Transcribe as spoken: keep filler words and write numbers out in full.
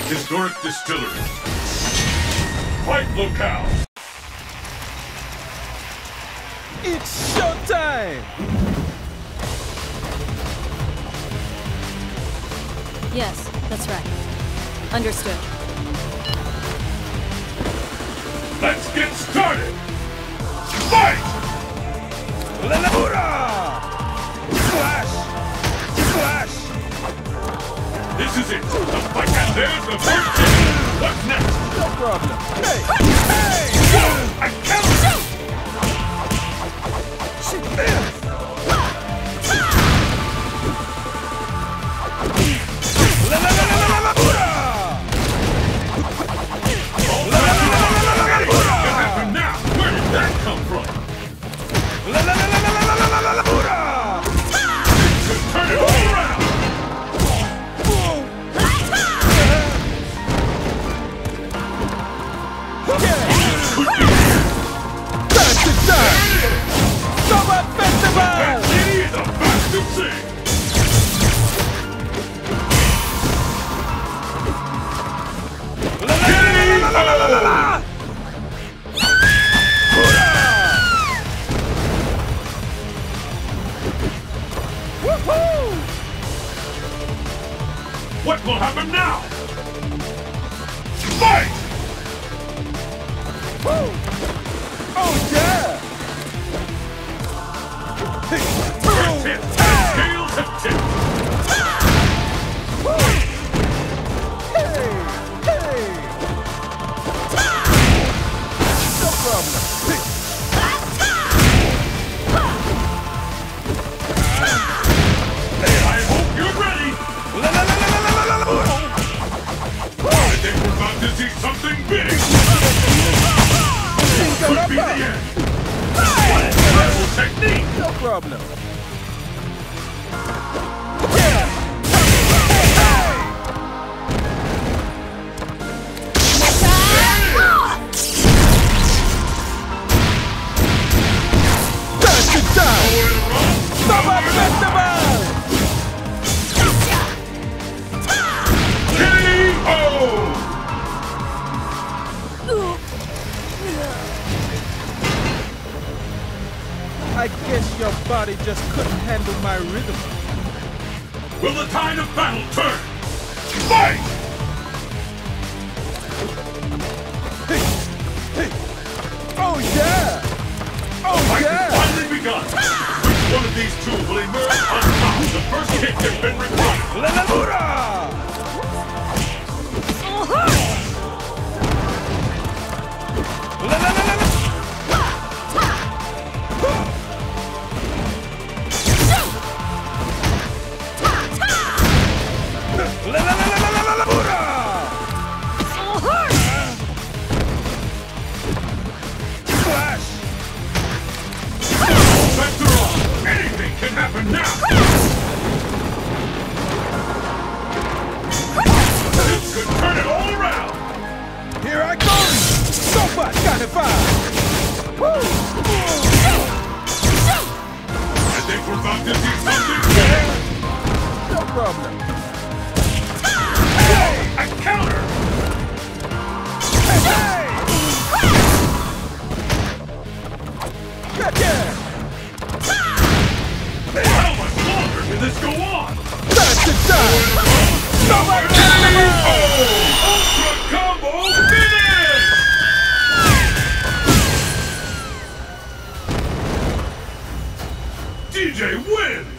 Historic Distillery. Fight locale. It's showtime! Yes, that's right. Understood. Let's get started! Fight! Hoorah! Slash! Slash! This is it! The fight! And there's the first hit! What's next? No problem. Hey! Hey! Whoa! I counter! Shit, man! La la la la la la! Hoorah! What happened now? Where did that come from? La la la la la la la la la! Hoorah! Just turn it all around! Time to die! Summer Festival! That lady is a bastard thing! La la la la la la la la! Woohoo! What will happen now? Fight! Woo! Oh yeah! First hit, and scales have tipped! Woo! Hey! Hey! No problem. I hope you're ready! La la la la la la la la! I think we're about to see something big! Could be the end! What incredible technique! No problem. Yeah! Time to die! Summer Festival! K O! I guess your body just couldn't handle my rhythm. Will the tide of battle turn? Fight! Hey! Hey! Oh yeah! Oh Fight yeah! has finally begun! Which one of these two will emerge on top? The first kick has been replied! La la hoorah! La la la la la! La la la la la la la hoorah! Flash! After all, anything can happen now! This could turn it all around! Here I go! Super Carnival! Woo! I think we're about to see something big! No problem. Whoa! I counter! Hey, hey! Yeah, yeah! How much longer can this go on? Time to die! Super Carnival! Ultra Combo Finish! D J wins!